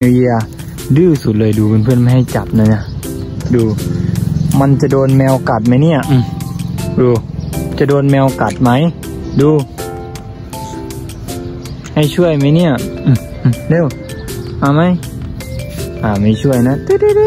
นิวเยียดื้อสุดเลยดูเพื่อนๆไม่ให้จับนะเนี่ยดูมันจะโดนแมวกัดไหมเนี่ยดูจะโดนแมวกัดไหมดูให้ช่วยไหมเนี่ยเร็วเอาไหมไม่ช่วยนะ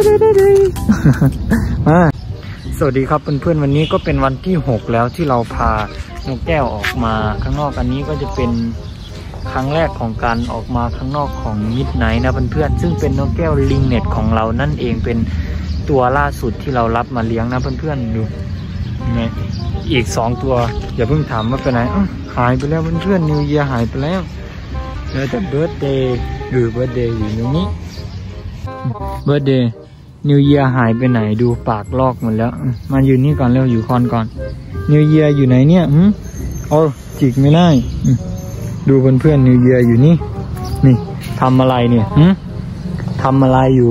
มาสวัสดีครับเพื่อนๆวันนี้ก็เป็นวันที่6แล้วที่เราพานกแก้วออกมาข้างนอกอันนี้ก็จะเป็นครั้งแรกของการออกมาข้างนอกของมิดไนท์นะเพื่อนๆซึ่งเป็นนกแก้วลิงเน็ตของเรานั่นเองเป็นตัวล่าสุดที่เรารับมาเลี้ยงนะเพื่อนๆดูไงอีก2ตัวอย่าเพิ่งถามว่าไปไหนหายไปแล้วเพื่อนๆนิวเยียหายไปแล้วเหลือแต่เบิร์ธเดย์เบิร์ธเดย์อยู่ตรงนี้เบิร์ธเดย์นิวเยียหายไปไหนดูปากลอกหมดแล้วมายืนนี่ก่อนเร็วอยู่คอนก่อนนิวเยียอยู่ไหนเนี่ยโอ้จิกไม่ได้ดูเพื่อนๆนิวเยียอยู่นี่ทำอะไรเนี่ยทำอะไรอยู่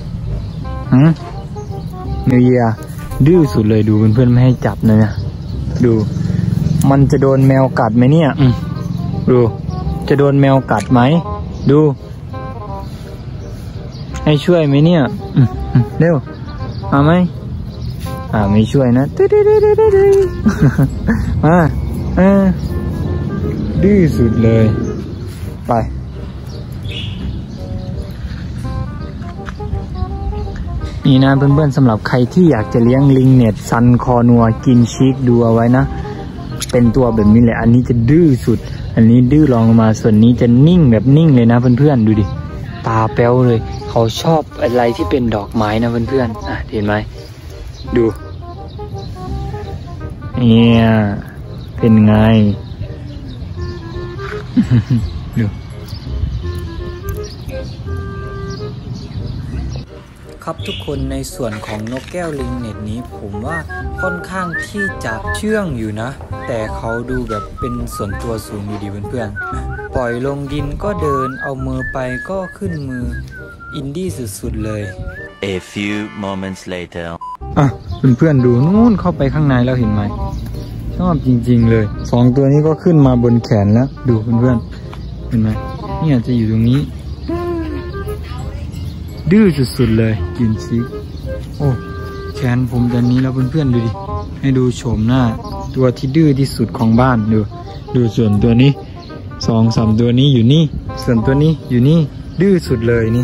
นิวเยียดื้อสุดเลยดูเพื่อนๆไม่ให้จับนะเนี่ยดูมันจะโดนแมวกัดไหมเนี่ยดูจะโดนแมวกัดไหมดูให้ช่วยไหมเนี่ยเร็วเอาไหมไม่ช่วยนะมาดื้อสุดเลยไปนี่นะเพื่อนๆสำหรับใครที่อยากจะเลี้ยงลิงเน็ตซันคอนัวกินชีกดูเอาไว้นะเป็นตัวแบบนี้แหละอันนี้จะดื้อสุดอันนี้ดื้อรองลงมาส่วนนี้จะนิ่งแบบนิ่งเลยนะเพื่อนๆดูดิตาแป๊วเลยเขาชอบอะไรที่เป็นดอกไม้นะเพื่อนๆเห็นไหมดูเนี่ยเป็นไง ดูครับทุกคนในส่วนของนกแก้วลิงเน็ตนี้ผมว่าค่อนข้างที่จะเชื่องอยู่นะแต่เขาดูแบบเป็นส่วนตัวสูงดีเพื่อนๆปล่อยลงดินก็เดินเอามือไปก็ขึ้นมืออินดี้สุดๆเลย A few moments later เพื่อนๆดูนู่นเข้าไปข้างในแล้วเห็นไหมชอบจริงๆเลย2ตัวนี้ก็ขึ้นมาบนแขนแล้วดูเพื่อนๆเห็นไหมเนี่ยจะอยู่ตรงนี้ดื้อสุดๆเลยกินชีกโอ้แขนผมแบบนี้แล้วเพื่อนๆดูดิให้ดูโฉมหน้าตัวที่ดื้อที่สุดของบ้านดูส่วนตัวนี้2-3ตัวนี้อยู่นี่ส่วนตัวนี้อยู่นี่ดื้อสุดเลยนี่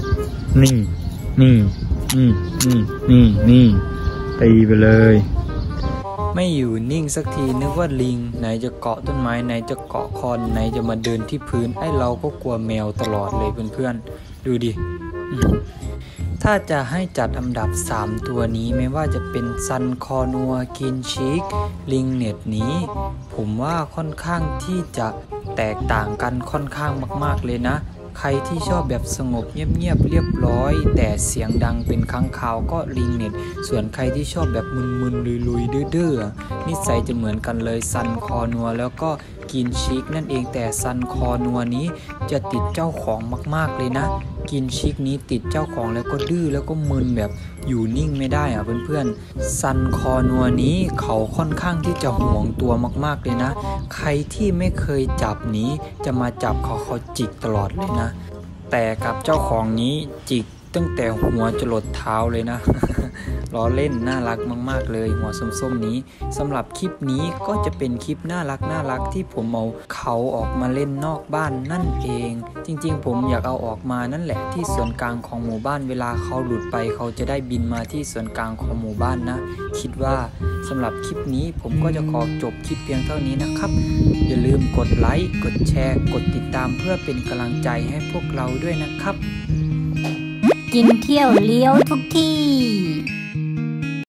ตีไปเลยไม่อยู่นิ่งสักทีนึกว่าลิงไหนจะเกาะต้นไม้ไหนจะเกาะคอนไหนจะมาเดินที่พื้นไอ้เราก็กลัวแมวตลอดเลยเพื่อนๆดูดิถ้าจะให้จัดอันดับ3ตัวนี้ไม่ว่าจะเป็นซันคอนัวกินชีกลิงเน็ตนี้ผมว่าค่อนข้างที่จะแตกต่างกันค่อนข้างมากๆเลยนะใครที่ชอบแบบสงบเงียบๆเรียบร้อยแต่เสียงดังเป็นครั้งคราวก็ลิงเน็ตส่วนใครที่ชอบแบบมึนๆลุยๆดื้อๆนิสัยจะเหมือนกันเลยซันคอนัวแล้วก็กินชีกนั่นเองแต่ซันคอนัวนี้จะติดเจ้าของมากๆเลยนะกินชีกนี้ติดเจ้าของแล้วก็ดื้อแล้วก็มึนแบบอยู่นิ่งไม่ได้เพื่อนๆซันคอนัวนี้เขาค่อนข้างที่จะห่วงตัวมากๆเลยนะใครที่ไม่เคยจับนี้จะมาจับเขาจิกตลอดเลยนะแต่กับเจ้าของนี้จิกตั้งแต่หัวจรดเท้าเลยนะ ล้อเล่นน่ารักมากๆเลยหัวส้มๆนี้สำหรับคลิปนี้ก็จะเป็นคลิปน่ารักที่ผมเอาเขาออกมาเล่นนอกบ้านนั่นเองจริงๆผมอยากเอาออกมานั่นแหละที่ส่วนกลางของหมู่บ้านเวลาเขาหลุดไปเขาจะได้บินมาที่ส่วนกลางของหมู่บ้านนะคิดว่าสำหรับคลิปนี้ผมก็จะขอจบคลิปเพียงเท่านี้นะครับอย่าลืมกดไลค์กดแชร์กดติดตามเพื่อเป็นกำลังใจให้พวกเราด้วยนะครับกินเที่ยวเลี้ยวทุกที่